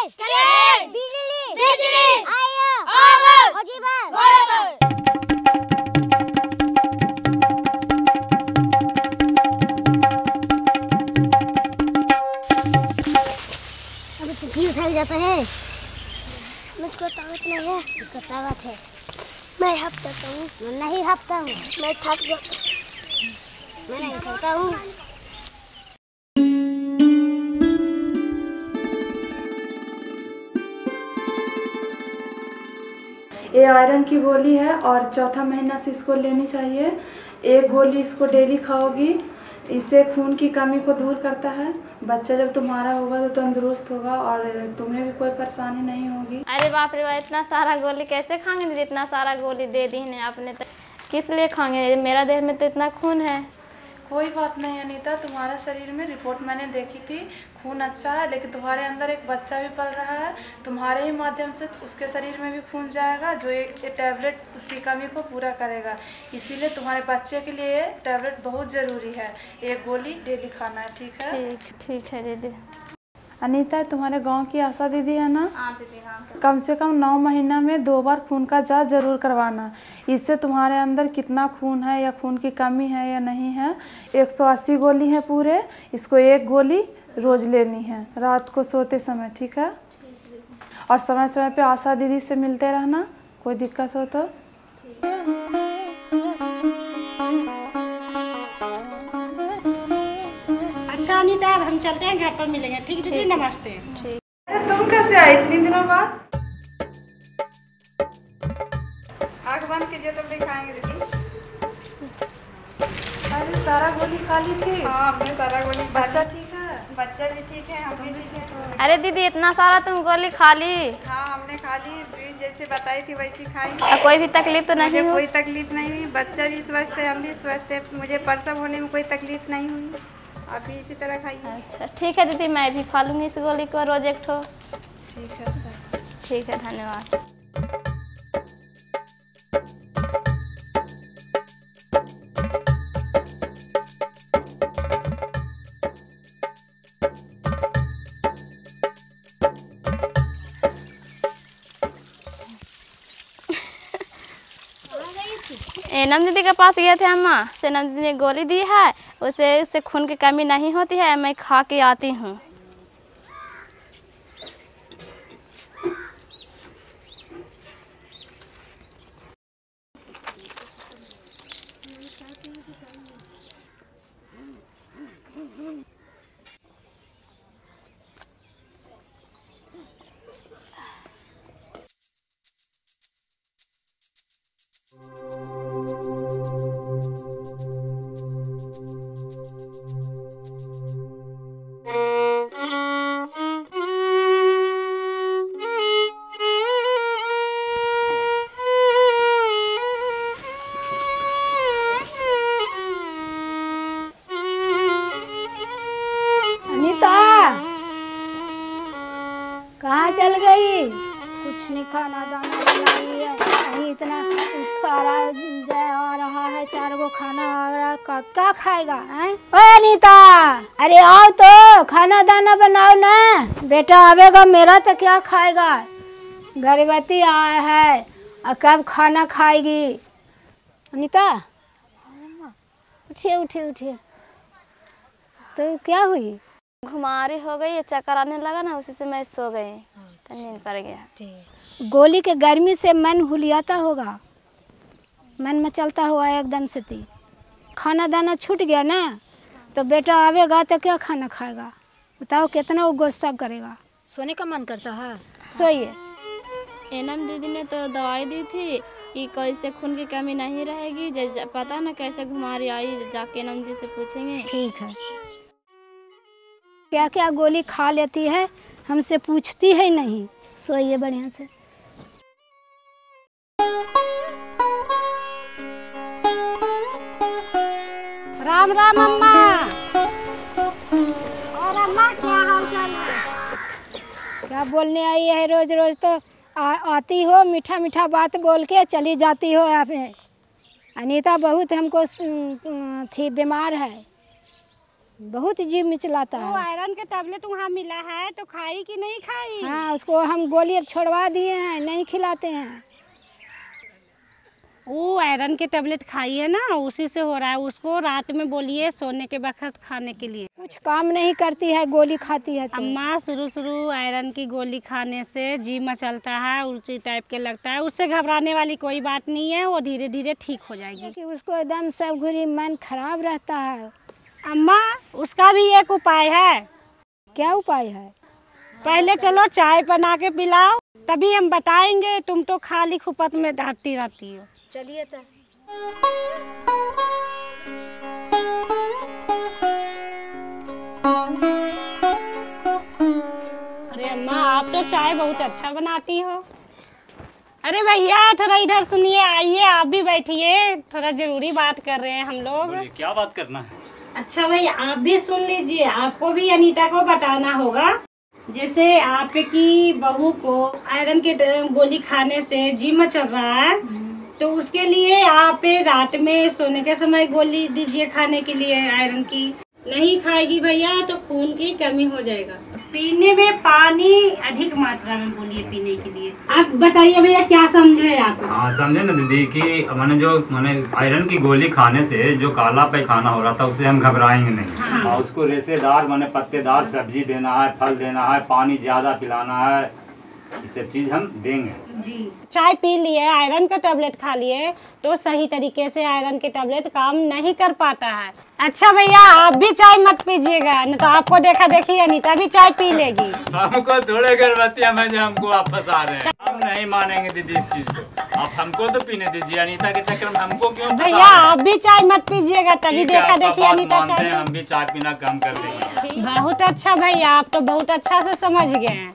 Gas, current, बिजली, आया, आवाज, अजीबा, घोड़े। अभी तो फ्यूज फैल जाता है। मुझको ताकत नहीं है। मुझको ताकत है। मैं हप जाता हूँ। मैं नहीं हपता हूँ। मैं थक जाता हूँ। मैं नहीं सोता हूँ। ये आयरन की गोली है और चौथा महीना से इसको लेनी चाहिए। एक गोली इसको डेली खाओगी। इससे खून की कमी को दूर करता है। बच्चा जब तुम्हारा होगा तो तंदुरुस्त होगा और तुम्हें भी कोई परेशानी नहीं होगी। अरे बाप रे, इतना सारा गोली कैसे खाएंगे दीदी? इतना सारा गोली दे दी है आपने, तो किस लिए खाएंगे? मेरा देह में तो इतना खून है। कोई बात नहीं अनीता, तुम्हारे शरीर में रिपोर्ट मैंने देखी थी, खून अच्छा है, लेकिन तुम्हारे अंदर एक बच्चा भी पल रहा है। तुम्हारे ही माध्यम से उसके शरीर में भी खून जाएगा, जो ये टैबलेट उसकी कमी को पूरा करेगा। इसीलिए तुम्हारे बच्चे के लिए ये टैबलेट बहुत ज़रूरी है। एक गोली डेली खाना है, ठीक है? ठीक है दीदी। अनीता, तुम्हारे गांव की आशा दीदी है ना? हाँ दीदी, हाँ। कम से कम 9 महीना में 2 बार खून का जांच जरूर करवाना। इससे तुम्हारे अंदर कितना खून है या खून की कमी है या नहीं है। 180 गोली है पूरे, इसको एक गोली रोज लेनी है रात को सोते समय, ठीक है? और समय समय पे आशा दीदी से मिलते रहना, कोई दिक्कत हो तो। अच्छा अनीता, अब हम चलते हैं, घर पर मिलेंगे। ठीक दीदी, नमस्ते। अरे तुम कैसे आई इतनी दिनों बाद? आँख बंद कीजिए तब दिखाएंगे दीदी। अरे सारा गोली खा ली थी? हाँ, हमने सारा गोली। बच्चा ठीक है? बच्चा भी ठीक है, हम भी ठीक है। अरे दीदी, इतना सारा तुम गोली खा ली? हाँ, हमने खा ली, जैसे बताई थी वैसी खाई। कोई भी तकलीफ तो नहीं मुझे हुई? कोई तकलीफ नहीं हुई, बच्चा भी स्वस्थ है, हम भी स्वस्थ है। मुझे प्रसव होने में कोई तकलीफ नहीं हुई। आप भी इसी तरह खाइए। अच्छा ठीक है दीदी, मैं भी खा लूँगी इस गोली को रोज एक ठो। ठीक है सर। ठीक है, धन्यवाद। एनम दीदी के पास गए थे अम्मा, एनम दीदी ने गोली दी है, उससे खून की कमी नहीं होती है। मैं खा के आती हूँ। कहाँ चल गई? कुछ नहीं, खाना दाना बनाई है। नहीं, इतना सारा आ रहा है, 4 गो खाना आ रहा, क्या खाएगा? ओए अनीता, अरे आओ तो खाना दाना बनाओ ना। बेटा आवेगा मेरा तो क्या खाएगा? गर्भवती आया है और कब खाना खाएगी? अनीता उठिए उठिए उठिए। तो क्या हुई? घुमारी हो गई, चक्कर आने लगा ना, उसी से मैं सो गई, तो नींद पड़ गया। गोली के गर्मी से मन हुलियाता होगा, मन मचलता हुआ एकदम से थी। खाना दाना छूट गया ना, तो बेटा आवेगा तो क्या खाना खाएगा? बताओ, कितना वो गुस्सा करेगा। सोने का मन करता है, सोइए। एनम दीदी ने तो दवाई दी थी कि कैसे खून की कमी नहीं रहेगी। पता ना कैसे घुमारी आई, जाके एनम जी से पूछेंगे। ठीक है। क्या क्या गोली खा लेती है, हमसे पूछती है नहीं। सोइए बढ़िया से। राम राम अम्मा। और अम्मा क्या हाल चाल है? क्या बोलने आई है? रोज रोज तो आती हो, मीठा मीठा बात बोल के चली जाती हो। आप अनीता बहुत हमको थी, बीमार है। बहुत जीभ मिचलाता वो है। आयरन के टैबलेट वहाँ मिला है तो खाई कि नहीं खाई? हाँ, उसको हम गोली अब छोड़वा दिए हैं, नहीं खिलाते हैं। वो आयरन के टैबलेट खाई है ना, उसी से हो रहा है। उसको रात में बोलिए सोने के वक्त खाने के लिए। कुछ काम नहीं करती है, गोली खाती है तो। अम्मा शुरू आयरन की गोली खाने से जी मचलता है, उल्टी टाइप के लगता है। उससे घबराने वाली कोई बात नहीं है, वो धीरे धीरे ठीक हो जाएगी। कि उसको एकदम सब घड़ी मन खराब रहता है। अम्मा उसका भी एक उपाय है। क्या उपाय है? पहले चलो चाय बना के पिलाओ, तभी हम बताएंगे। तुम तो खाली खुपत में डांटती रहती हो। चलिए तो। अरे अम्मा आप तो चाय बहुत अच्छा बनाती हो। अरे भैया थोड़ा इधर सुनिए, आइए आप भी बैठिए, थोड़ा जरूरी बात कर रहे हैं हम लोग। क्या बात करना है? अच्छा भाई आप भी सुन लीजिए, आपको भी अनीता को बताना होगा। जैसे आपकी बहू को आयरन की गोली खाने से जी मचल रहा है, तो उसके लिए आप रात में सोने के समय गोली दीजिए खाने के लिए आयरन की। नहीं खाएगी भैया तो खून की कमी हो जाएगा। पीने में पानी अधिक मात्रा में बोलिए पीने के लिए। आप बताइए भैया क्या समझे आप? हाँ समझे ना दीदी कि मैंने आयरन की गोली खाने से जो काला पैखाना हो रहा था उससे हम घबराएंगे नहीं। हाँ। और उसको रेशेदार पत्तेदार सब्जी देना है, फल देना है, पानी ज्यादा पिलाना है, ये सब चीज हम देंगे जी। चाय पी लिए, आयरन का टैबलेट खा लिए तो सही तरीके से आयरन के टैबलेट काम नहीं कर पाता है। अच्छा भैया आप भी चाय मत पीजिएगा, नहीं तो आपको देखा देखी अनीता भी चाय पी लेगी। हमको थोड़े गर्भवती में जो हमको आप फंसा रहे हैं, हम नहीं मानेंगे दीदी इस चीज को। आप हमको तो पीने दीजिए, अनीता के चक्कर में हमको क्यों? भैया आप भी चाय मत पीजिएगा, तभी देखा देखी अनीता चाय। हम भी चाय पीना कम कर देंगे। बहुत अच्छा भैया, आप तो बहुत अच्छा से समझ गए हैं।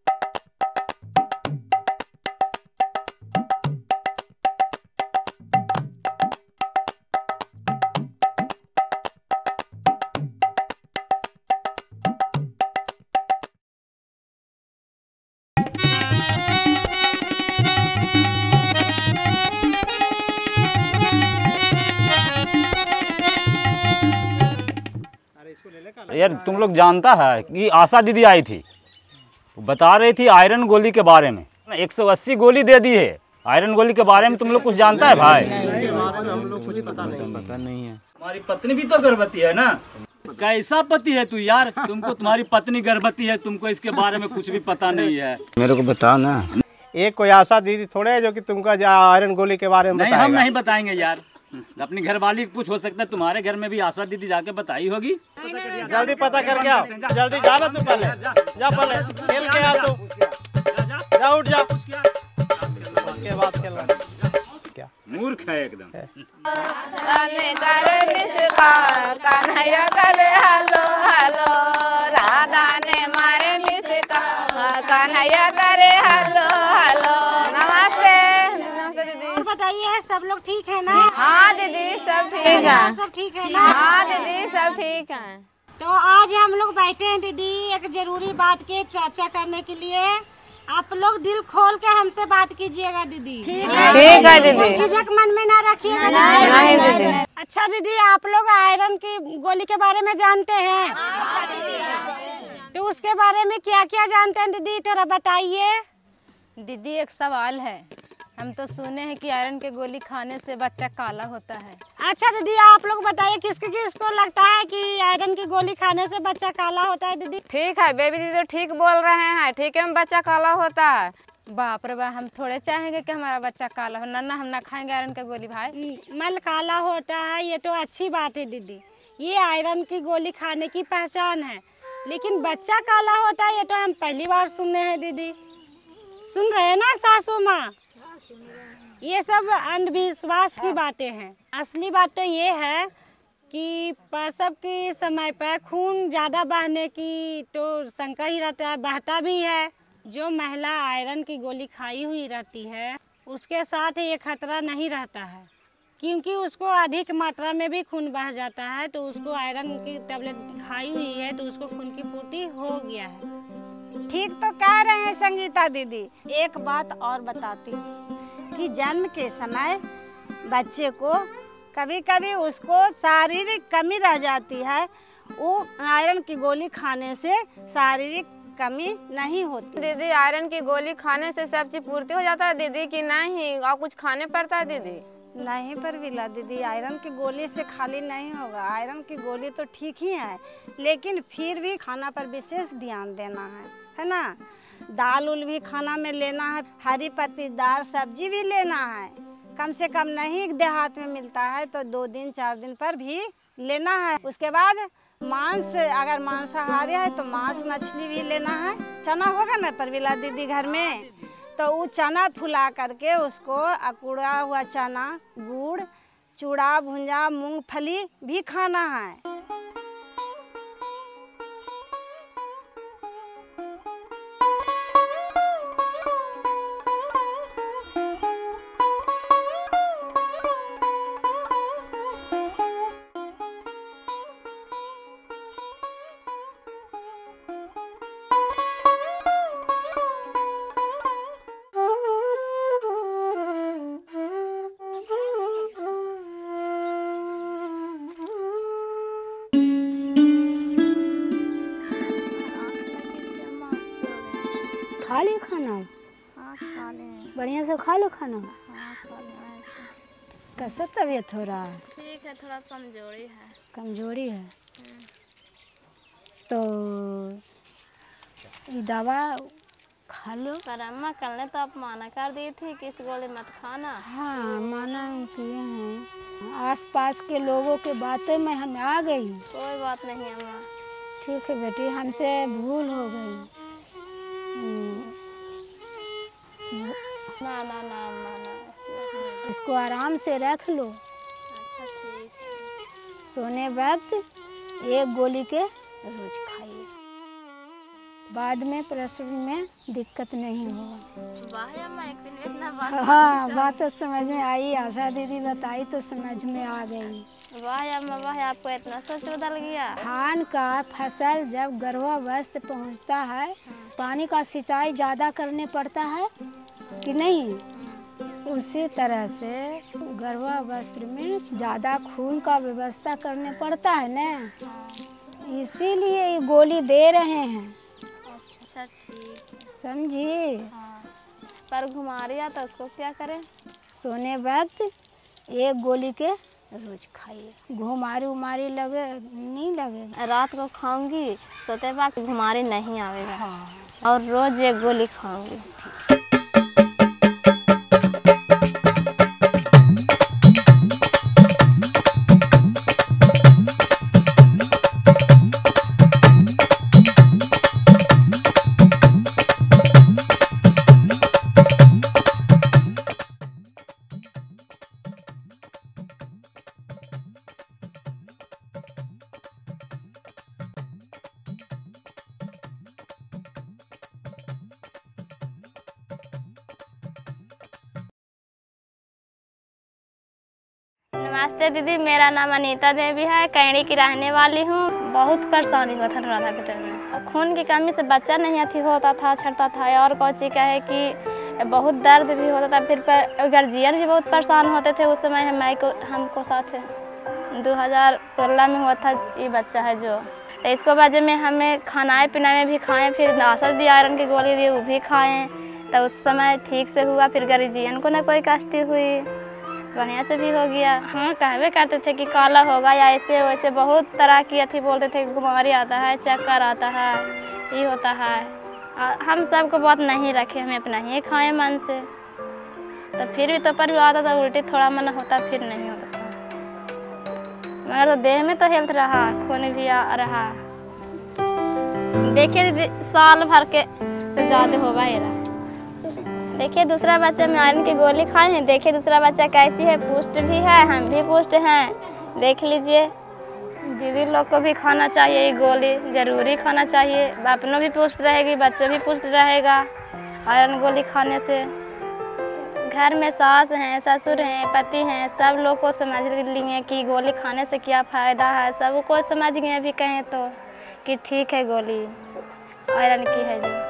यार तुम लोग जानता है कि आशा दीदी आई थी, वो बता रही थी आयरन गोली के बारे में। 180 गोली दे दी है। आयरन गोली के बारे में तुम लोग कुछ जानता है भाई? हम लोग कुछ पता नहीं है। हमारी पत्नी भी तो गर्भवती है ना। कैसा पति है तू यार? तुमको तुम्हारी पत्नी गर्भवती है, तुमको इसके बारे में कुछ भी पता नहीं है। मेरे को बता ना। एक कोई आशा दीदी थोड़े है जो कि तुमको आयरन गोली के बारे में नहीं, हम नहीं बताएंगे यार। अपनी घरवाली को पूछ, हो सकता है तुम्हारे घर में भी आशा दीदी जाके बताई होगी। जल्दी पता करके आओ, जल्दी जा तू पहले जा, पहले खेल के आ तू, जा उठ जा, उसके बाद खेलना। क्या मूर्ख है एकदम। कन्हैया करे हेलो हेलो, राधा ने मारे कन्हैया करे हेलो हेलो। नमस्ते नमस्ते दीदी। बताइए सब लोग ठीक है ना? हाँ दीदी सब ठीक है। सब ठीक है ना? हाँ दीदी सब ठीक है। तो आज हम लोग बैठे हैं दीदी एक जरूरी बात की चर्चा करने के लिए। आप लोग दिल खोल के हमसे बात कीजिएगा दीदी। ठीक है दीदी। झिझक मन में ना रखिएगा। नहीं दीदी। अच्छा दीदी आप लोग आयरन की गोली के बारे में जानते हैं? तो उसके बारे में क्या क्या जानते हैं दीदी, थोड़ा बताइए। दीदी एक सवाल है, हम तो सुने हैं कि आयरन के गोली खाने से बच्चा काला होता है। अच्छा दीदी आप लोग बताइए किसको लगता है कि आयरन की गोली खाने से बच्चा काला होता है दीदी? ठीक है बेबी दीदी तो ठीक बोल रहे हैं, ठीक है बच्चा काला होता है। बाप रे बाप, हम थोड़े चाहेंगे कि हमारा बच्चा काला हो। ना हम ना खाएंगे आयरन का गोली भाई। मल काला होता है ये तो अच्छी बात है दीदी, ये आयरन की गोली खाने की पहचान है। लेकिन बच्चा काला होता है ये तो हम पहली बार सुन रहे हैं दीदी। सुन रहे हैं ना सासू माँ? ये सब अंधविश्वास की बातें हैं। असली बात तो ये है कि प्रसव के समय पर खून ज़्यादा बहने की तो शंका ही रहता है, बहता भी है। जो महिला आयरन की गोली खाई हुई रहती है उसके साथ ये खतरा नहीं रहता है, क्योंकि उसको अधिक मात्रा में भी खून बह जाता है। तो उसको आयरन की टैबलेट खाई हुई है तो उसको खून की पूर्ति हो गया है। ठीक तो कह रहे हैं संगीता दीदी। एक बात और बताती हूँ कि जन्म के समय बच्चे को कभी कभी उसको शारीरिक कमी रह जाती है, वो आयरन की गोली खाने से शारीरिक कमी नहीं होती। दीदी आयरन की गोली खाने से सब चीज पूर्ति हो जाता है दीदी कि नहीं और कुछ खाने पड़ता है दीदी? नहीं परविला दीदी, आयरन की गोली से खाली नहीं होगा। आयरन की गोली तो ठीक ही है, लेकिन फिर भी खाना पर विशेष ध्यान देना है ना। दाल उल भी खाना में लेना है, हरी पत्तीदार सब्जी भी लेना है। कम से कम नहीं देहात में मिलता है तो 2 दिन 4 दिन पर भी लेना है। उसके बाद मांस, अगर मांसाहारी है तो मांस मछली भी लेना है। चना होगा ना परविला दीदी घर में, तो वो चना फुला करके उसको अकुड़ा हुआ चना, गुड़, चूड़ा भुंजा, मूंगफली भी खाना है। खा ली खाना? हाँ खा ले। बढ़िया से खा लो खाना। हाँ खा ले। कैसा तबीयत हो रहा है? ठीक है, थोड़ा कमजोरी है। कमजोरी है तो ये दवा खा लो। पर अम्मा कल ने तो आप माना कर दी थी कि इस गोली मत खाना। हाँ माना किए हैं, आसपास के लोगों के बातें में हम आ गई। कोई बात नहीं अम्मा। ठीक है बेटी, हमसे भूल हो गई। ना ना ना अम्मा ना, इसको आराम से रख लो। अच्छा ठीक है। सोने वक्त 1 गोली के रोज खाइए, बाद में प्रसव में दिक्कत नहीं होगा। वाह अम्मा, एक दिन में इतना बात। हाँ बात तो समझ में आई, आशा दीदी बताई तो समझ में आ गई। वाह अम्मा वाह, आपको इतना सोच बदल गया। धान का फसल जब गर्भावस्थ पहुंचता है, पानी का सिंचाई ज़्यादा करने पड़ता है कि नहीं, उसी तरह से गर्भावस्था में ज़्यादा खून का व्यवस्था करने पड़ता है ना, इसीलिए ये गोली दे रहे हैं। अच्छा ठीक है, समझी? हाँ। पर घुमारिया तो उसको क्या करें? सोने वक्त 1 गोली के रोज खाइए, घुमारी उमारी लगे नहीं लगेगा। रात को खाऊंगी, सोते वक्त घुमारी नहीं आवेगा। हाँ। और रोज 1 गोली खाऊंगी। नमस्ते दीदी, मेरा नाम अनीता देवी है, कैंडी की रहने वाली हूँ। बहुत परेशानी हुआ था राधा के टाइम में, और खून की कमी से बच्चा नहीं अथी होता था, छटता था। और कोची कहे कि बहुत दर्द भी होता था। फिर गार्जियन भी बहुत परेशान होते थे। उस समय हमको साथ 2016 में हुआ था ये बच्चा है जो, तो इसको वजह में हमें खाना पीना में भी खाएँ, फिर नाशा दी, आयरन की गोली दी, वो भी खाएँ। तो उस समय ठीक से हुआ। फिर गार्जियन को न कोई कष्ट हुई, बढ़िया से भी हो गया। हाँ कहवे करते थे कि काला होगा या ऐसे वैसे, बहुत तरह की अथी बोलते थे, बीमारी आता है, चक्कर आता है, ये होता है। हम सबको बात नहीं रखे, हमें अपना ही खाए मन से। तो फिर भी तो पर भी आता था, उल्टी थोड़ा मन होता, फिर नहीं होता था। मगर तो देह में तो हेल्थ रहा, खून भी आ रहा। देखिए साल भर के से ज़्यादा होगा ये रहा। देखिए दूसरा बच्चा में आयरन की गोली खाए हैं, देखिए दूसरा बच्चा कैसी है, पुष्ट भी है, हम भी पुष्ट हैं। देख लीजिए, दीदी लोग को भी खाना चाहिए, ये गोली जरूरी खाना चाहिए। अपनों भी पुष्ट रहेगी, बच्चों भी पुष्ट रहेगा आयरन गोली खाने से। घर में सास हैं, ससुर हैं, पति हैं, सब लोग को समझ लिए कि गोली खाने से क्या फ़ायदा है। सबको समझ गए, भी कहें तो कि ठीक है गोली आयरन की है जो।